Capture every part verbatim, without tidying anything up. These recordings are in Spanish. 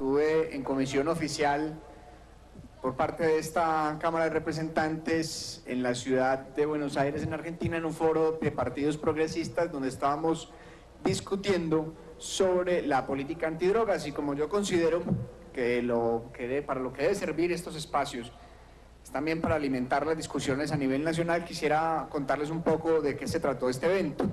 tuve en comisión oficial por parte de esta Cámara de Representantes en la ciudad de Buenos Aires, en Argentina, en un foro de partidos progresistas donde estábamos discutiendo sobre la política antidrogas, y como yo considero que, lo, que de, para lo que debe servir estos espacios es también para alimentar las discusiones a nivel nacional, quisiera contarles un poco de qué se trató este evento.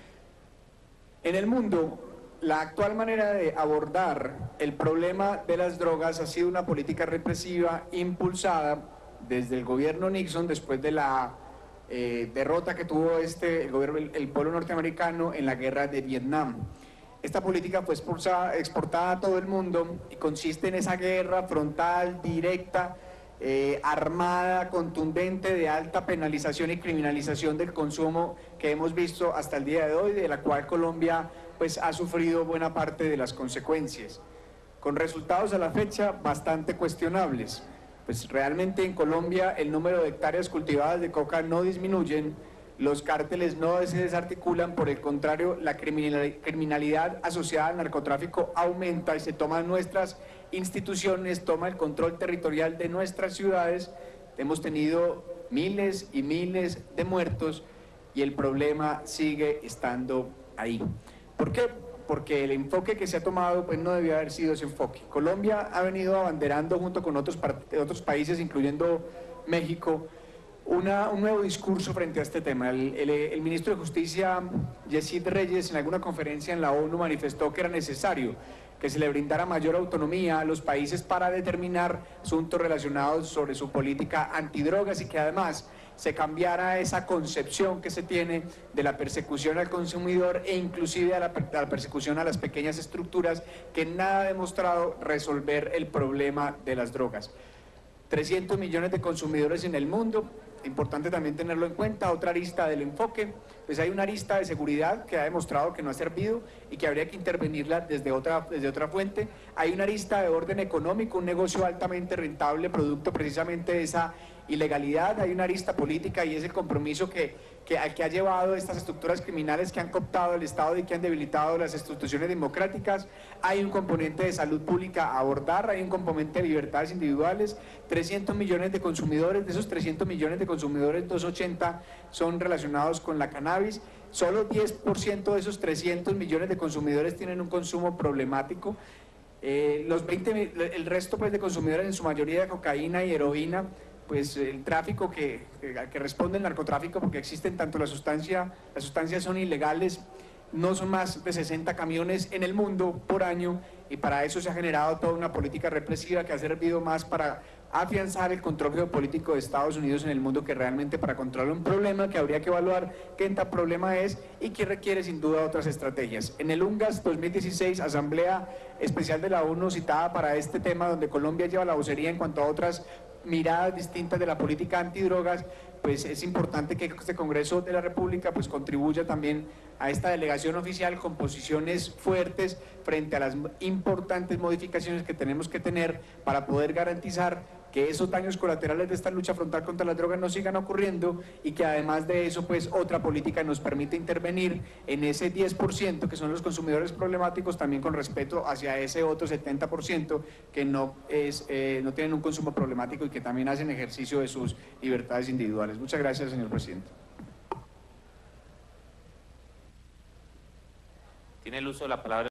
En el mundo, la actual manera de abordar el problema de las drogas ha sido una política represiva impulsada desde el gobierno Nixon después de la eh, derrota que tuvo este, el, gobierno, el, el pueblo norteamericano en la guerra de Vietnam. Esta política fue expulsada, exportada a todo el mundo y consiste en esa guerra frontal, directa, eh, armada, contundente, de alta penalización y criminalización del consumo que hemos visto hasta el día de hoy, de la cual Colombia pues ha sufrido buena parte de las consecuencias, con resultados a la fecha bastante cuestionables. Pues realmente en Colombia el número de hectáreas cultivadas de coca no disminuyen, los cárteles no se desarticulan, por el contrario, la criminalidad asociada al narcotráfico aumenta y se toman nuestras instituciones, toma el control territorial de nuestras ciudades. Hemos tenido miles y miles de muertos y el problema sigue estando ahí. ¿Por qué? Porque el enfoque que se ha tomado pues no debió haber sido ese enfoque. Colombia ha venido abanderando junto con otros, otros países, incluyendo México, una, un nuevo discurso frente a este tema. El, el, el ministro de Justicia, Yesid Reyes, en alguna conferencia en la ONU manifestó que era necesario que se le brindara mayor autonomía a los países para determinar asuntos relacionados sobre su política antidrogas, y que además se cambiara esa concepción que se tiene de la persecución al consumidor e inclusive a la, a la persecución a las pequeñas estructuras, que nada ha demostrado resolver el problema de las drogas. trescientos millones de consumidores en el mundo, importante también tenerlo en cuenta. Otra arista del enfoque, pues hay una arista de seguridad que ha demostrado que no ha servido y que habría que intervenirla desde otra, desde otra fuente. Hay una arista de orden económico, un negocio altamente rentable, producto precisamente de esa ilegalidad. Hay una arista política y es el compromiso que, que, al que ha llevado estas estructuras criminales que han cooptado el Estado y que han debilitado las instituciones democráticas. Hay un componente de salud pública a abordar, hay un componente de libertades individuales. Trescientos millones de consumidores, de esos trescientos millones de consumidores, doscientos ochenta son relacionados con la cannabis. Solo diez por ciento de esos trescientos millones de consumidores tienen un consumo problemático. Eh, los veinte, el resto pues de consumidores, en su mayoría de cocaína y heroína, pues el tráfico que, que, que responde el narcotráfico, porque existen tanto la sustancia, las sustancias son ilegales, no son más de sesenta camiones en el mundo por año, y para eso se ha generado toda una política represiva que ha servido más para afianzar el control geopolítico de Estados Unidos en el mundo que realmente para controlar un problema que habría que evaluar qué tal problema es y que requiere sin duda otras estrategias. En el UNGAS dos mil dieciséis, Asamblea Especial de la ONU citada para este tema, donde Colombia lleva la vocería en cuanto a otras miradas distintas de la política antidrogas, pues es importante que este Congreso de la República pues contribuya también a esta delegación oficial con posiciones fuertes frente a las importantes modificaciones que tenemos que tener para poder garantizar que esos daños colaterales de esta lucha frontal contra las drogas no sigan ocurriendo, y que además de eso pues otra política nos permite intervenir en ese diez por ciento que son los consumidores problemáticos, también con respeto hacia ese otro setenta por ciento que no, es, eh, no tienen un consumo problemático y que también hacen ejercicio de sus libertades individuales. Muchas gracias, señor presidente. Tiene el uso de la palabra